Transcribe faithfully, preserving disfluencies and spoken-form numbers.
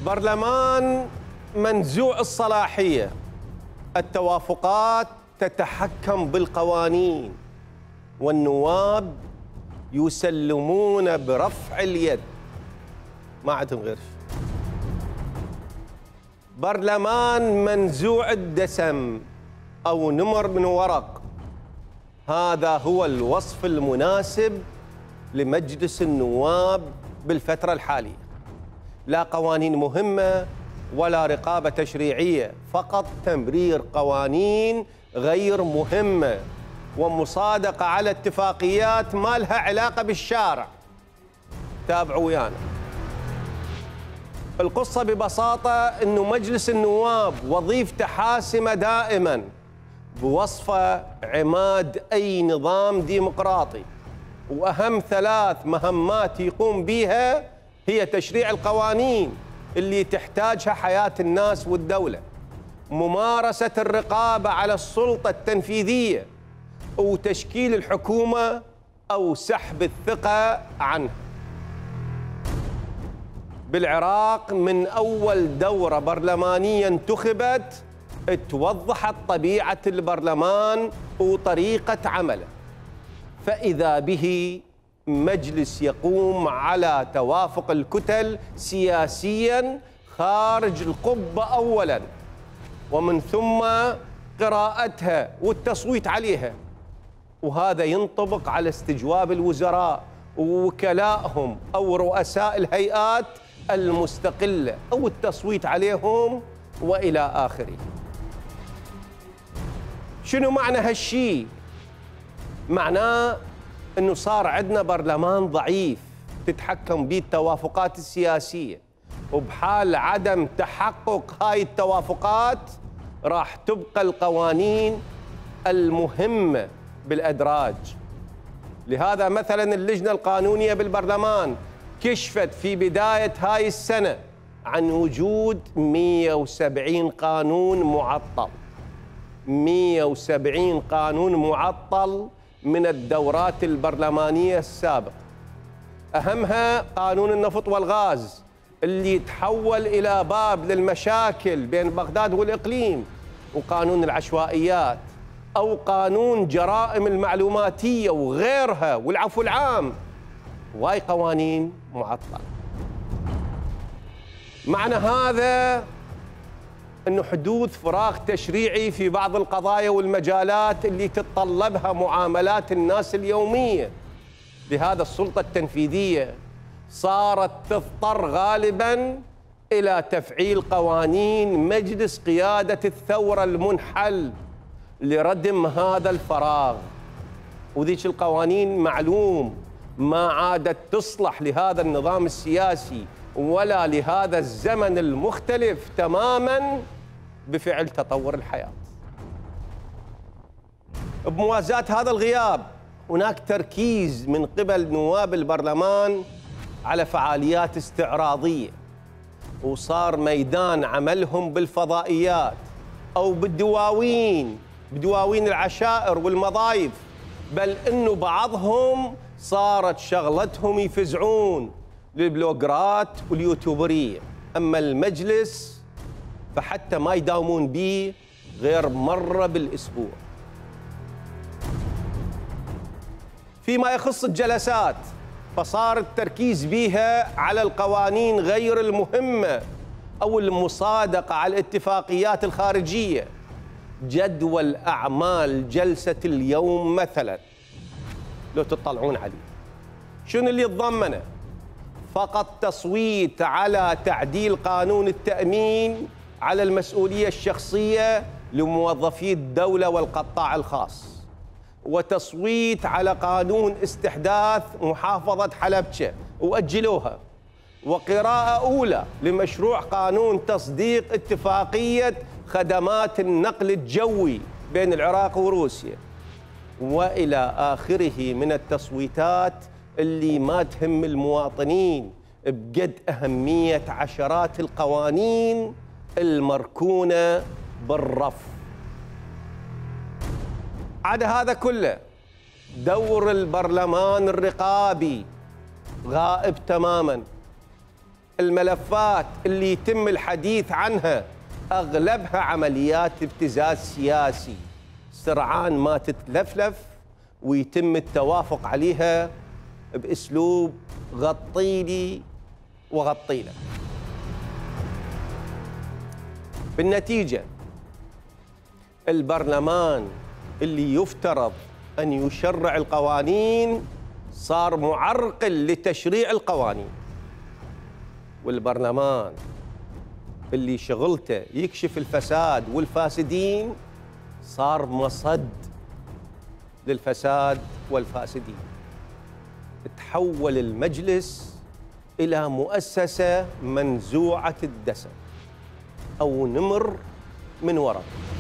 برلمان منزوع الصلاحية، التوافقات تتحكم بالقوانين، والنواب يسلمون برفع اليد، ما عندهم غير شيء. برلمان منزوع الدسم أو نمر من ورق، هذا هو الوصف المناسب لمجلس النواب بالفترة الحالية. لا قوانين مهمة ولا رقابة تشريعية، فقط تمرير قوانين غير مهمة ومصادقة على اتفاقيات ما لها علاقة بالشارع. تابعوا ويانا. القصة ببساطة أنه مجلس النواب وظيفته حاسمة دائما، بوصفه عماد أي نظام ديمقراطي، وأهم ثلاث مهمات يقوم بها هي تشريع القوانين اللي تحتاجها حياة الناس والدولة، ممارسة الرقابة على السلطة التنفيذية، وتشكيل الحكومة أو سحب الثقة عنها. بالعراق من أول دورة برلمانية انتخبت توضحت طبيعة البرلمان وطريقة عمله، فإذا به مجلس يقوم على توافق الكتل سياسياً خارج القبة أولاً، ومن ثم قراءتها والتصويت عليها، وهذا ينطبق على استجواب الوزراء ووكلائهم أو رؤساء الهيئات المستقلة أو التصويت عليهم وإلى آخره. شنو معنى هالشيء؟ معناه أنه صار عندنا برلمان ضعيف تتحكم به التوافقات السياسية، وبحال عدم تحقق هاي التوافقات راح تبقى القوانين المهمة بالأدراج. لهذا مثلا اللجنة القانونية بالبرلمان كشفت في بداية هاي السنة عن وجود مئة وسبعين قانون معطل، مئة وسبعين قانون معطل من الدورات البرلمانية السابقة. أهمها قانون النفط والغاز اللي تحول إلى باب للمشاكل بين بغداد والإقليم، وقانون العشوائيات، أو قانون جرائم المعلوماتية وغيرها، والعفو العام، وهاي قوانين معطلة. معنى هذا أنه حدوث فراغ تشريعي في بعض القضايا والمجالات اللي تتطلبها معاملات الناس اليومية. لهذا السلطة التنفيذية صارت تضطر غالباً إلى تفعيل قوانين مجلس قيادة الثورة المنحل لردم هذا الفراغ، وذيك القوانين معلوم ما عادت تصلح لهذا النظام السياسي ولا لهذا الزمن المختلف تماماً بفعل تطور الحياة. بموازاة هذا الغياب هناك تركيز من قبل نواب البرلمان على فعاليات استعراضية، وصار ميدان عملهم بالفضائيات أو بالدواوين، بدواوين العشائر والمضايف، بل إنه بعضهم صارت شغلتهم يفزعون للبلوجرات واليوتيوبرية. أما المجلس فحتى ما يداومون به غير مرة بالأسبوع. فيما يخص الجلسات فصار التركيز بها على القوانين غير المهمة أو المصادقة على الاتفاقيات الخارجية. جدول أعمال جلسة اليوم مثلا لو تطلعون عليه شنو اللي يتضمنه؟ فقط تصويت على تعديل قانون التأمين على المسؤولية الشخصية لموظفي الدولة والقطاع الخاص، وتصويت على قانون استحداث محافظة حلبجة وأجلوها، وقراءة أولى لمشروع قانون تصديق اتفاقية خدمات النقل الجوي بين العراق وروسيا، وإلى آخره من التصويتات اللي ما تهم المواطنين بقد أهمية عشرات القوانين المركونة بالرف. عدا هذا كله دور البرلمان الرقابي غائب تماما. الملفات اللي يتم الحديث عنها أغلبها عمليات ابتزاز سياسي، سرعان ما تتلفلف ويتم التوافق عليها بأسلوب غطيلي وغطيله. بالنتيجة البرلمان اللي يفترض أن يشرع القوانين صار معرقل لتشريع القوانين، والبرلمان اللي شغلته يكشف الفساد والفاسدين صار مصد للفساد والفاسدين. تحول المجلس إلى مؤسسة منزوعة الدسم أو نمر من ورق.